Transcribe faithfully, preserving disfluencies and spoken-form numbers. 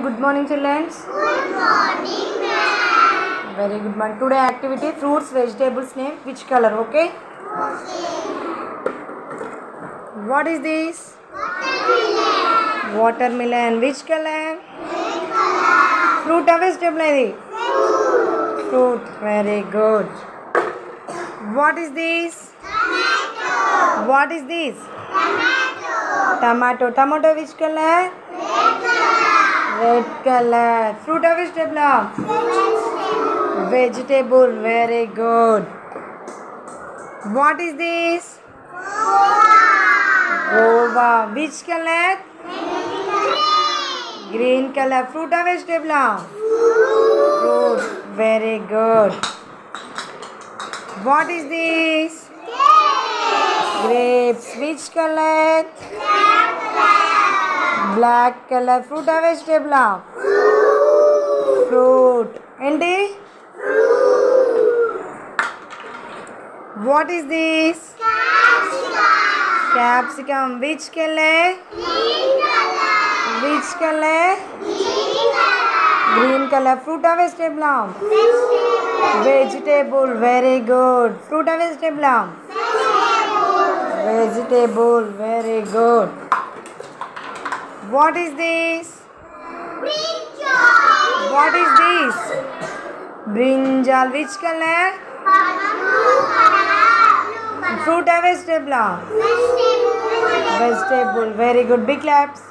Good morning, children. Good morning, ma'am. Very good morning. Today activity fruits, vegetables name which color? Okay. Okay. What is this? Watermelon. Watermelon. Which color? Red color. Fruit or vegetable? Fruit. Fruit. Very good. What is this? Tomato. What is this? Tomato. Tomato. Tomato which color? Red color. Red color. Fruit or vegetable? Vegetable. Vegetable. Very good. What is this? Guava. Which color? Green. Green color. Fruit or vegetable? Fruit. Very good. What is this? Grapes. Which color? Black color. Fruit or vegetable? Fruit. Enti? What is this? Capsicum. Capsicum. Which color? Green color. Which color? Green color. Green color. Fruit or vegetable? Vegetable. Vegetable. Very good. Fruit or vegetable? Vegetable. Vegetable. Very good. What is this? Brinjal. What is this? Brinjal. Which color? Blue color. Fruit or vegetable? Vegetable. Vegetable. Very good. Big claps.